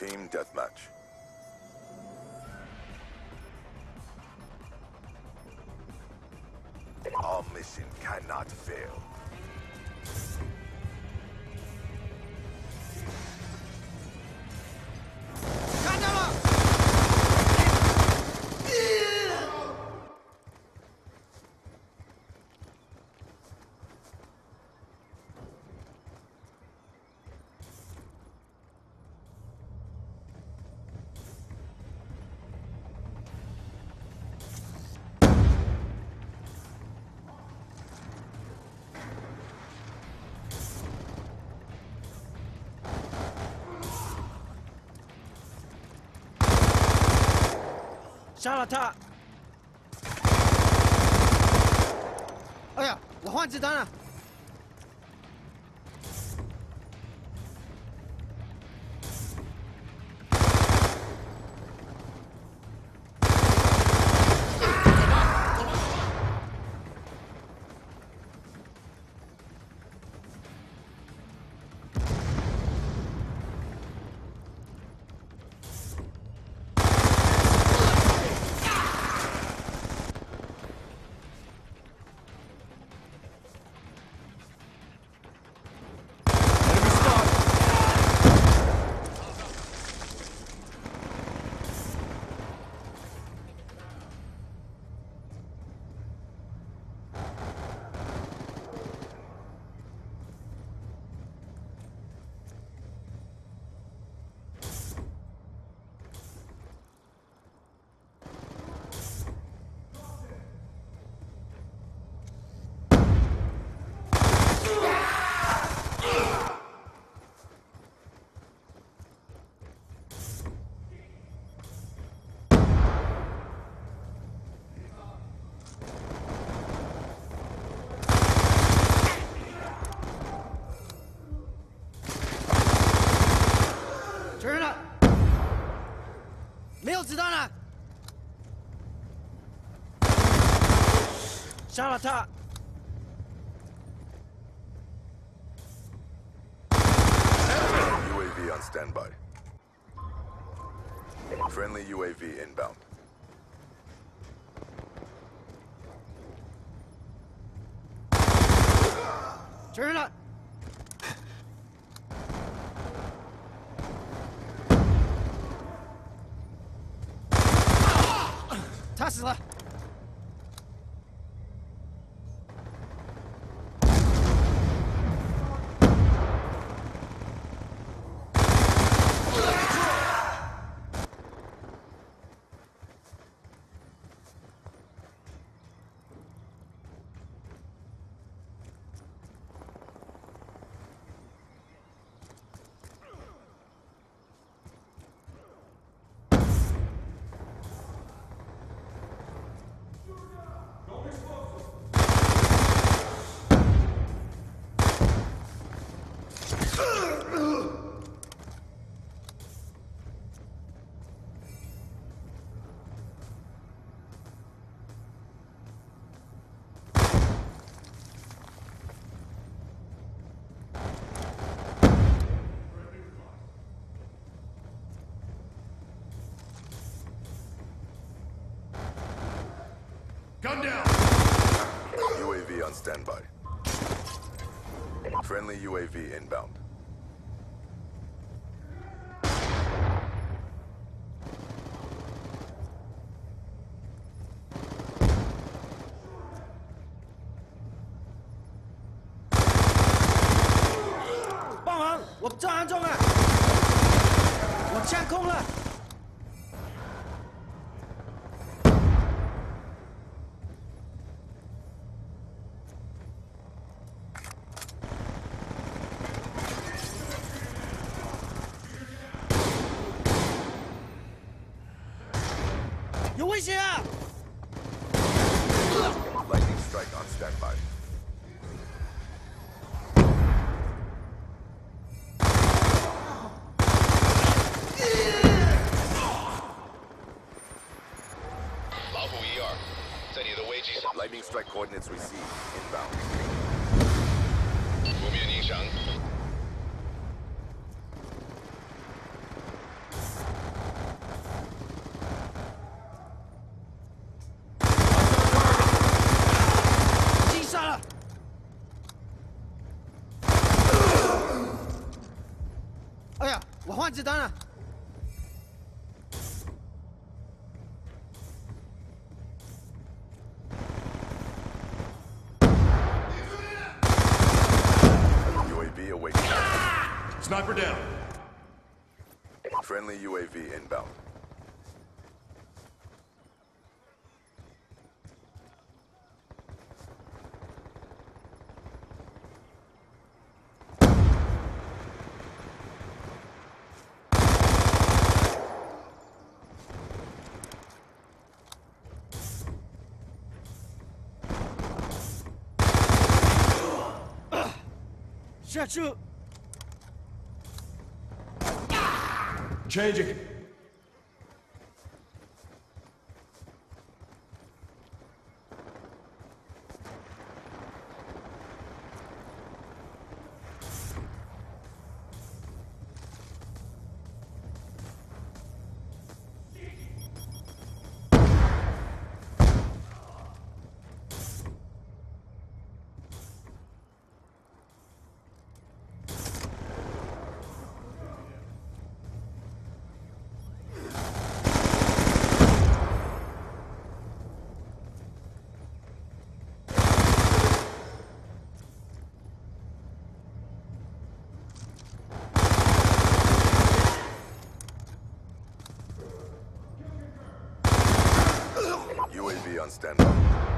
Team deathmatch. Our mission cannot fail. 杀了他！哎呀，我换子弹了。承认了，没有子弹了，杀了他。 UAV on standby. Friendly UAV inbound. 承认了。他死了。 Gun down! UAV on standby. Friendly UAV inbound. 帮忙！我炸弹中了，我枪空了。有危险啊 Lightning strike on standby. Lightning strike coordinates received. Inbound. 负面影响。 我换子弹了。 UAV awaiting. Sniper down. Friendly UAV inbound. Shut you! Changing. UAV on standby.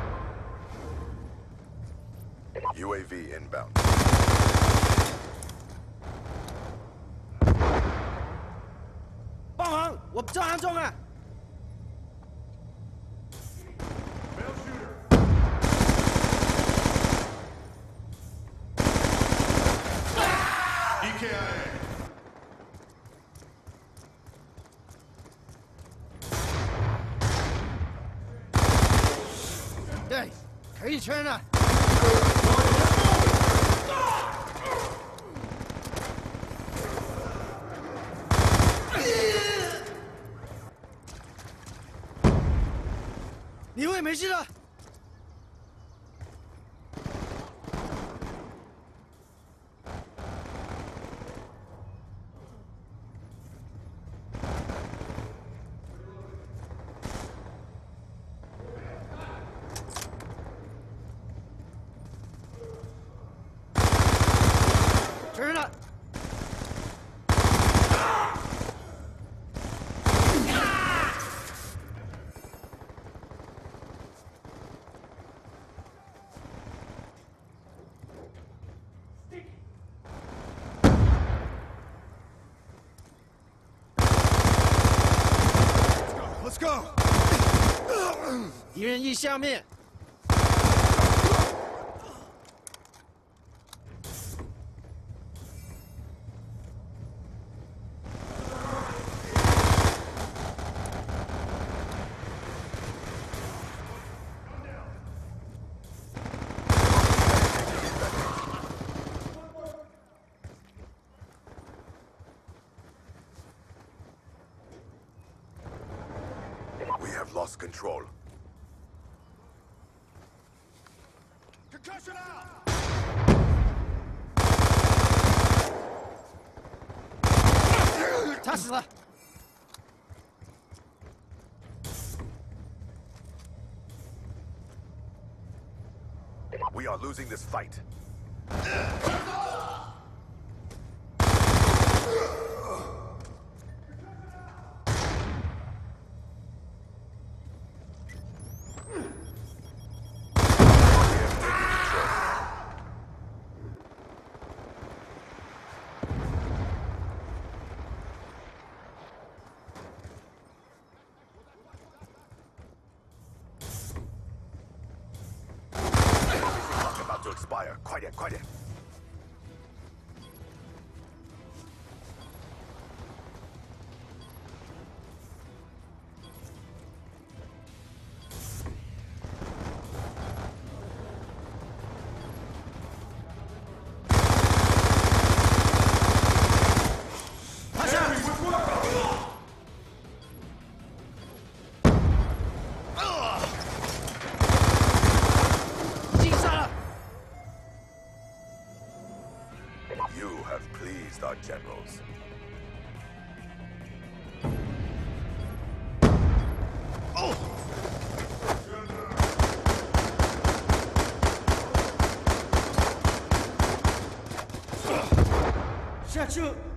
UAV inbound. 帮忙！我正安中啊！ EKIA. 对，可以圈了。你会没事的。确认了。 Let's go. 敌人翼下面。 We have lost control. Concussion out. 他死了。 We are losing this fight. About to expire. 快点，快点。 趴下！击杀了！ You have pleased our generals. 下去。